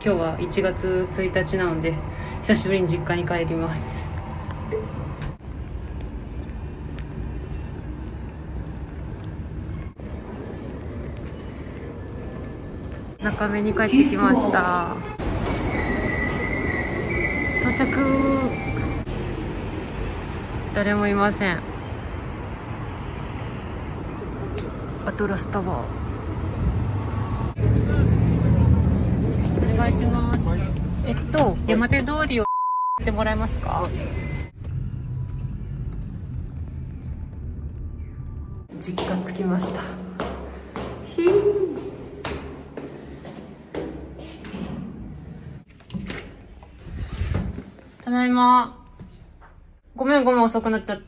日は1月1日なので久しぶりに実家に帰ります。中目に帰ってきました。到着。誰もいません。アトラスタワー。お願いします。山手通りをってもらえますか？実家着きました。ただいま。ごめん遅くなっちゃって。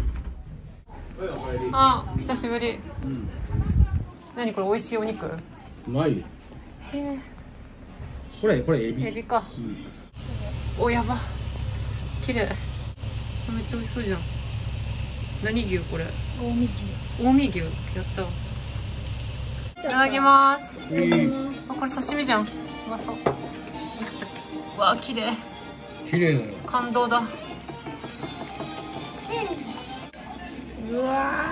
あ、久しぶり。何これ、美味しいお肉？ うまい。 へえ。 これエビ。 エビか。お、やば。綺麗。めっちゃ美味しそうじゃん。何牛これ？ 近江牛。 近江牛。やった。いただきます。あ、これ刺身じゃん。うまそう。うわ、綺麗。 綺麗だよ。 感動だ。うわ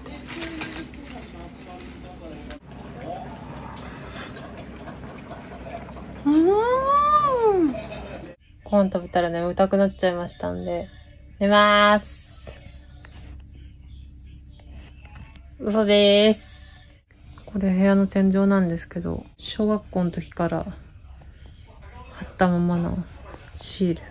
ご飯食べたら眠たくなっちゃいましたんで、寝まーす。嘘でーす。これ部屋の天井なんですけど、小学校の時から貼ったままのシール。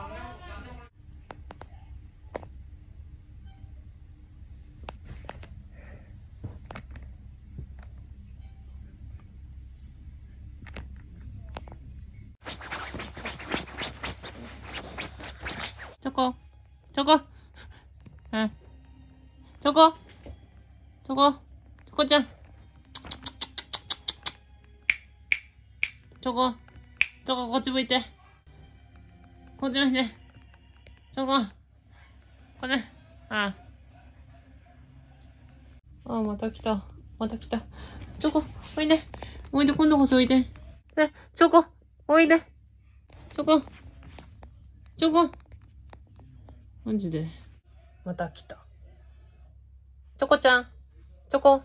チョコうん。チョコちゃん。チョコ、こっち向いて。こっち向いて。チョコ。これ。あ、また来た。チョコ、おいで。今度こそおいで。ね、チョコ、おいで。チョコ。マジで。また来た。チョコちゃん。チョコ。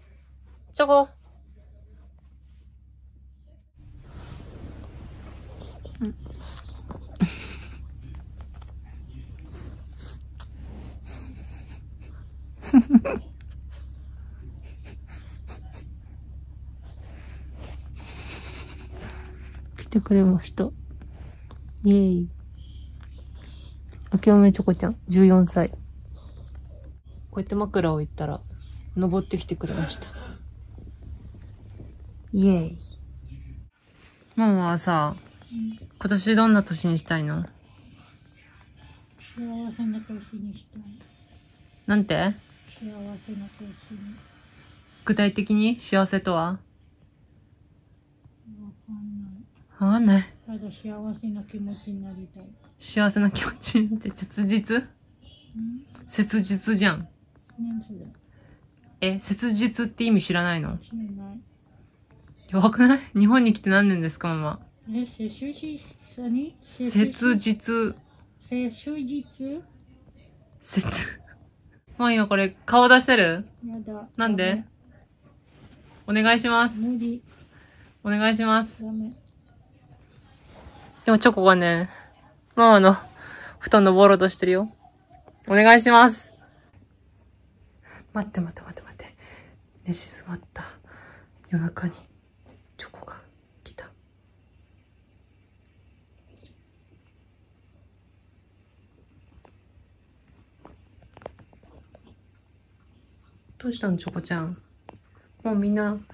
来てくれました。イエーイ。あきおめチョコちゃん、14歳。こうやって枕を置いたら、登ってきてくれました。イエーイ。ママはさ、今年どんな年にしたいの？ 幸せな年にしたい。 なんて？ 幸せな年に。 具体的に幸せとは？ わかんない。ただ幸せな気持ちになりたい。 幸せな気持ちって切実じゃん。 何そ切れ？ 実って意味知らないの？ 知らない。 やばくない？日本に来て何年ですか、ママ。切実。まあ今これ顔出してる？ やだ。 なんで？お願いします。 無理。 お願いします。 ダメ。 でもチョコがね、ママの布団のボロとしてるよ。お願いします。待って。寝静まった夜中にチョコが来た。どうしたのチョコちゃん。もうみんな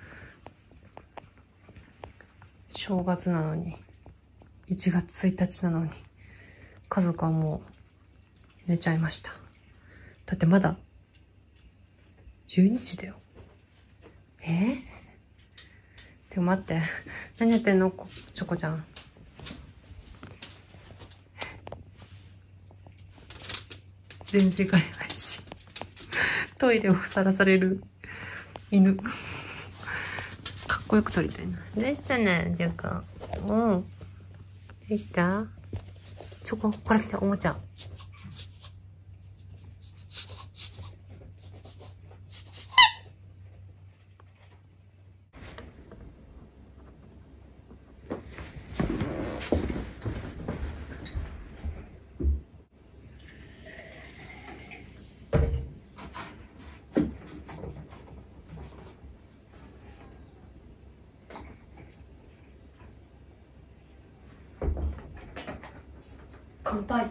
正月なのに、1月1日なのに、家族はもう寝ちゃいました。だってまだ12時だよ。でも待って。何やってんのチョコちゃん。全然帰れないし。トイレをさらされる犬。かっこよく撮りたいな。どうしたのジョコ。 うん。どうした？チョコ、これ来た、おもちゃ。乾杯。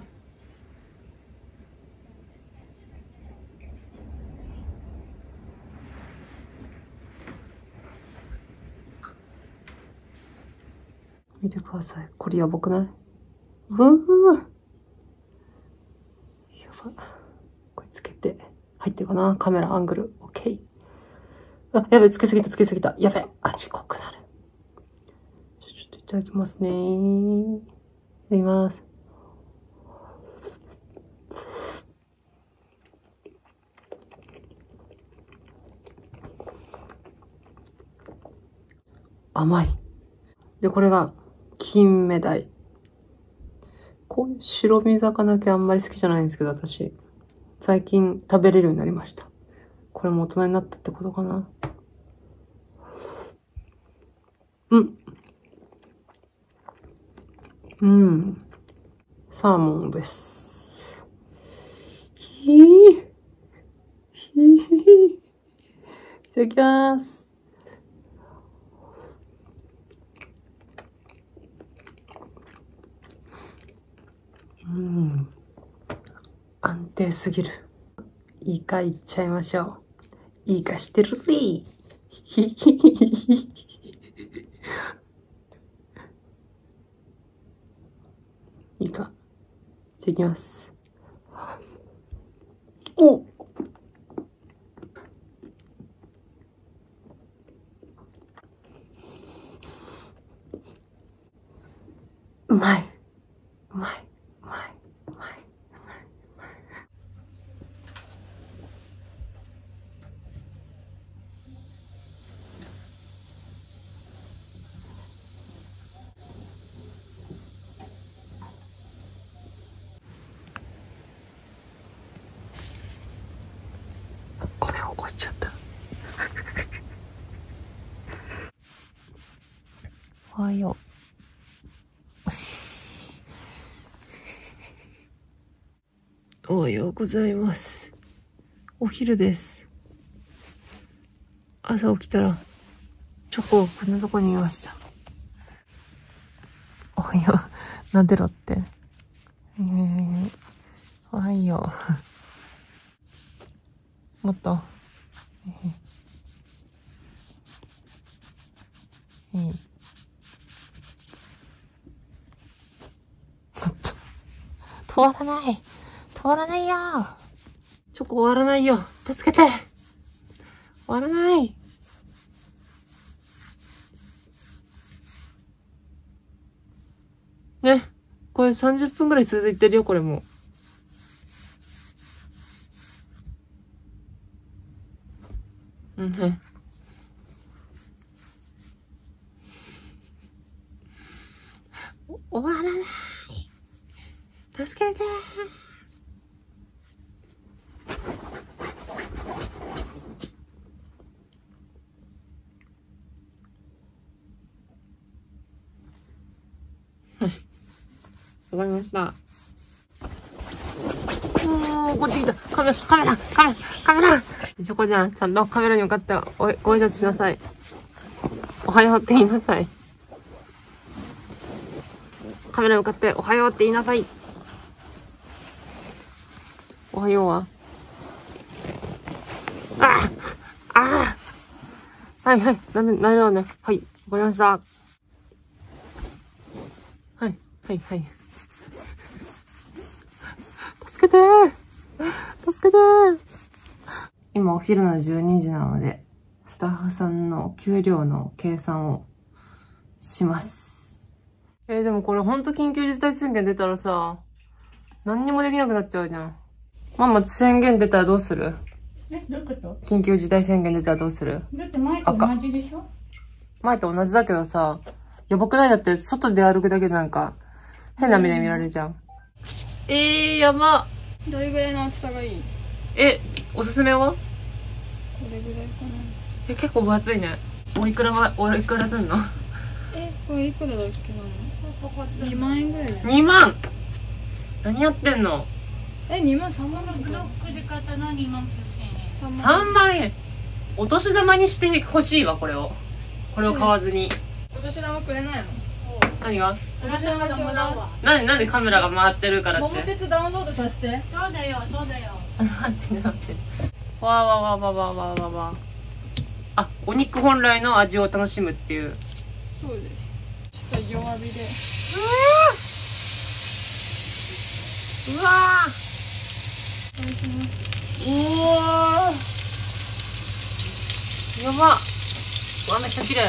見てください。これやばくない？うわ。やば。これつけて。入ってるかな？カメラアングル。オッケー。あ、やべ、つけすぎた、つけすぎた。やべ、味濃くなる。ちょっといただきますね。いただきます。甘い。で、これが、金目鯛。こういう白身魚系あんまり好きじゃないんですけど、私。最近食べれるようになりました。これも大人になったってことかな。うん。うん。サーモンです。いただきます。安定すぎる。イカいっちゃいましょう。イカしてるぜ。イカ。じゃあいきます。お！うまい。うまい。うまい。うまい。ごめん、怒っちゃった。おはよう。おはようございます。お昼です。朝起きたら、チョコをこんなとこにいました。おはよう。撫でろって。おはよう。もっと。もっと。止まらない。止まらないよ。チョコ終わらないよ。助けて。終わらない。ね。これ30分くらい続いてるよ、これも。はい。終わらない。助けて。はい。わかりました。こっち来た。カメラ。チョコちゃん、ちゃんとカメラに向かってご挨拶しなさい。おはようって言いなさい。カメラに向かっておはようって言いなさい。おはようは。はい。なんでね。はい。わかりました。はい。助けて。今お昼の12時なので、スタッフさんの給料の計算をします。でもこれほんと緊急事態宣言出たらさ、何にもできなくなっちゃうじゃん。ママ宣言出たらどうする？ どういうこと？ 緊急事態宣言出たらどうする？ だって前と同じでしょ？ 前と同じだけどさ、 やばくない？だって、外で歩くだけでなんか、変な目で見られるじゃん。やば。 どれぐらいの厚さがいい？ おすすめは？ これぐらいかな。 結構分厚いね。おいくらすんの？ これいくらだっけな。2万円ぐらいだよ。 2万！何やってんの ？2万3万円。 ブロックで買ったのは2万9000円。 3万円。お年玉にしてほしいわ、これを買わずに。 お年玉くれないの？ 何が？ お年玉ちょうだい。 なんでカメラが回ってるからって。 桃鉄ダウンロードさせて。 そうだよ、そうだよ。 待って。わ。あ、お肉本来の味を楽しむっていう。 そうです。ちょっと弱火で。 うわー。 お願いします。 やば。めっちゃ綺麗。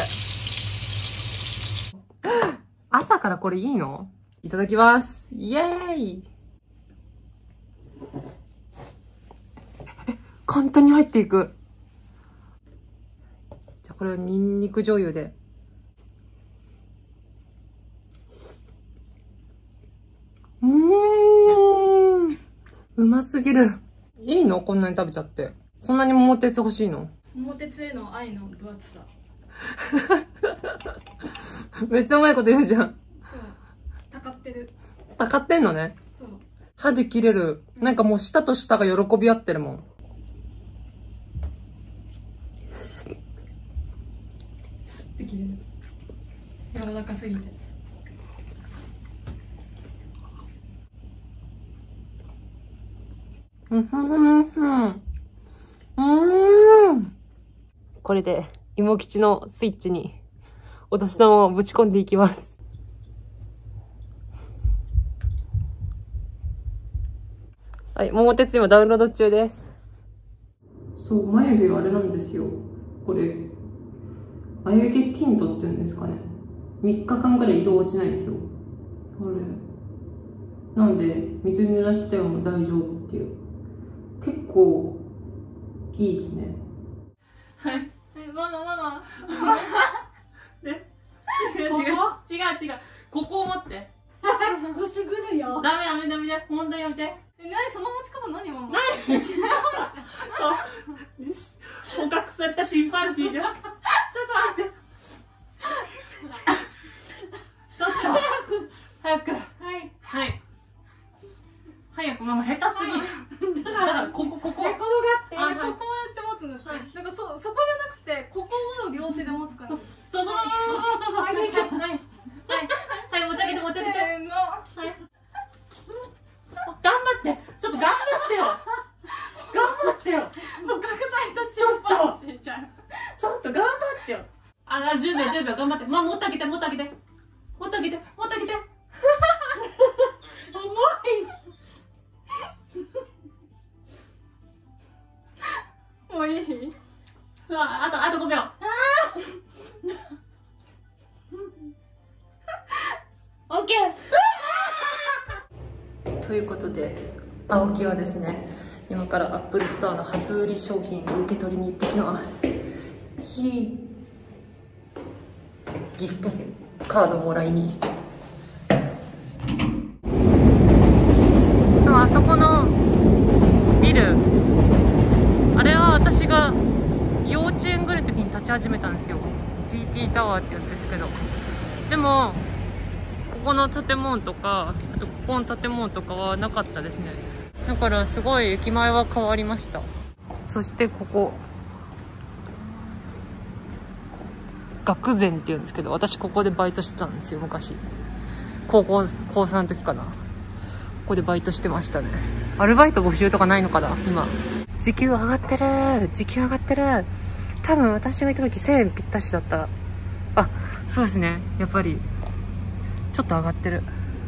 朝からこれいいの？いただきます。イエーイ。簡単に入っていく。じゃあこれはニンニク醤油で。うますぎる。いいの？こんなに食べちゃって。そんなに桃鉄欲しいの？ 桃鉄への愛の分厚さ。 めっちゃうまいこと言うじゃん。 そう。たかってる。 たかってんのね。 そう。 歯で切れる。なんかもう舌と舌が喜び合ってるもん。 スッて切れる。柔らかすぎて。 これで芋吉のスイッチにお年玉をぶち込んでいきます。はい、桃鉄今ダウンロード中です。そう、眉毛はあれなんですよ。これ、眉毛ティントっていうんですかね。3日間ぐらい色落ちないんですよ。これ。なんで、水に濡らしても大丈夫っていう。結構、いいですね。 はい。ママ。 違う。ここを持って。 こすぐるよ。 ダメ。ほんとやめて。 その持ち方何ママ？ 違うじゃん。捕獲されたチンパンジーじゃん。ちょっと待って。ちょっと早く。はい。早く、ママ下手すぎる。だからここ。 転がって。ここやって持つのって。なんかそこじゃなくて、ここを両手で持つから。そう。 はい、持ち上げて。 せーの。 頑張って。ちょっと頑張ってよ。 捕獲されたチンパンジーじゃん。 ちょっと頑張ってよ。10秒頑張って。まあ、持ってあげて。重い。 もういい？ あと5秒。オッケー。ということで、青木はですね、今からアップルストアの初売り商品を受け取りに行ってきます。ギフトカードもらいに。あそこのビル、あれは私が幼稚園ぐらいの時に立ち始めたんですよ。 GT タワーって言うんですけど、でもここの建物とか、あとここの建物とかはなかったですね。だからすごい駅前は変わりました。そしてここ学前って言うんですけど、私ここでバイトしてたんですよ、昔。高3の時かな。ここでバイトしてましたね。アルバイト募集とかないのかな今。時給上がってる。多分私がいた時1000円ぴったしだった。あ、そうですね。やっぱりちょっと上がってる。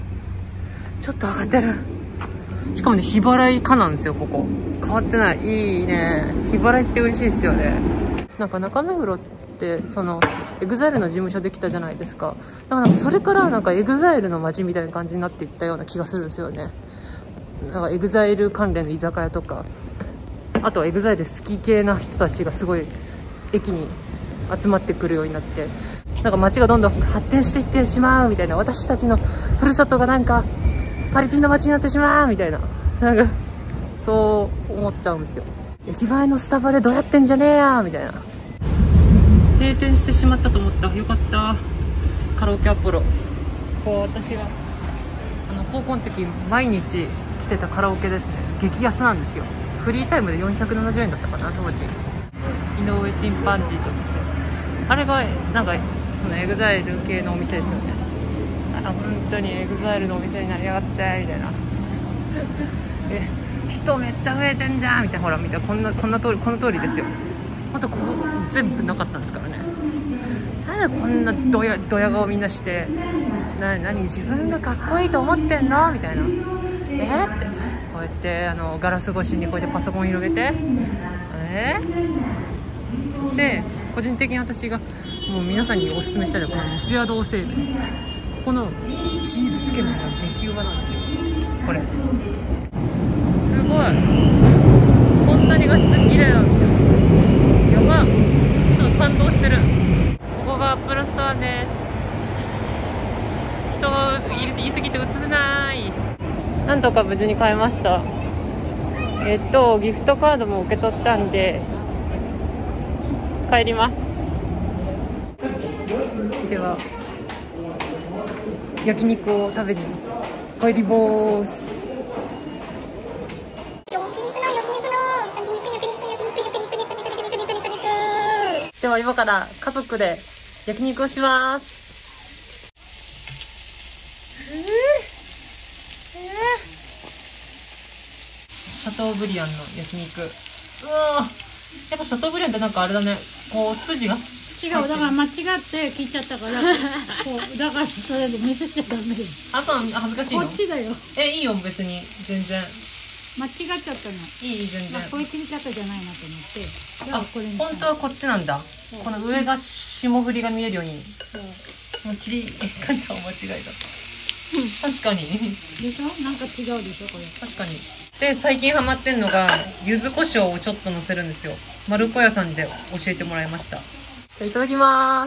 しかもね、日払い可なんですよ、ここ。変わってない。いいね。日払いって嬉しいですよね。なんか中目黒ってそのEXILEの事務所できたじゃないですか。だからそれからなんかEXILEの街みたいな感じになっていったような気がするんですよね。なんかEXILE関連の居酒屋とか、あとはEXILE好き系な人たちがすごい駅に集まってくるようになって、なんか街がどんどん発展していってしまうみたいな、私たちのふるさとがなんかパリピの街になってしまうみたいな、なんかそう思っちゃうんですよ。駅前のスタバでどうやってんじゃねえやみたいな。閉店してしまったと思った。よかった。カラオケアポロ、こう私が高校の時毎日来てたカラオケですね。激安なんですよ。フリータイムで470円だったかな当時。井上チンパンジーと店、あれがなんかそのエグザイル系のお店ですよね。本当にエグザイルのお店になりやがってみたいな人めっちゃ増えてんじゃんみたいな、ほら見て、この通りですよ。ほんとここ全部なかったんですからね。なんでこんなドヤ顔みんなして何自分がかっこいいと思ってんのみたいな、ってこうやってガラス越しにこうやってパソコン広げてで、個人的に私がもう皆さんにおすすめしたいのはこの三ツ矢堂製麺、ここのチーズつけ麺が激うまなんですよ。これすごい、こんなに画質綺麗なんですよ。やば、ちょっと感動してる。ここがアップルストアです。人が言い過ぎて映せない。なんとか無事に買いました。ギフトカードも受け取ったんで帰ります。では焼肉を食べに帰ります。では今から家族で焼肉をします。シャトーブリアンの焼肉。うわー、やっぱシャトーブリアンってなんかあれだね、こう筋が違う、だから間違って聞いちゃったからこうだからそれで見せちゃダメよ。 あとは恥ずかしいの？ こっちだよ。 いいよ別に全然。 間違っちゃったの。 いい全然。 こういう切り方じゃないなと思って。 本当はこっちなんだ。この上が霜降りが見えるように。もう切り方を間違えた。確かに。 でしょ？なんか違うでしょこれ。 確かに。で最近ハマってんのが柚子胡椒をちょっと乗せるんですよ。丸子屋さんで教えてもらいました。じゃあいただきます。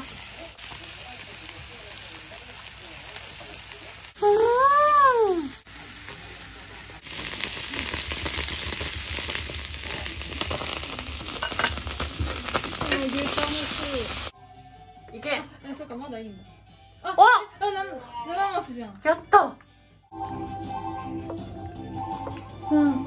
いけ。 そうか、まだいいんだ。 お、 7マスじゃん。 やった。 うん。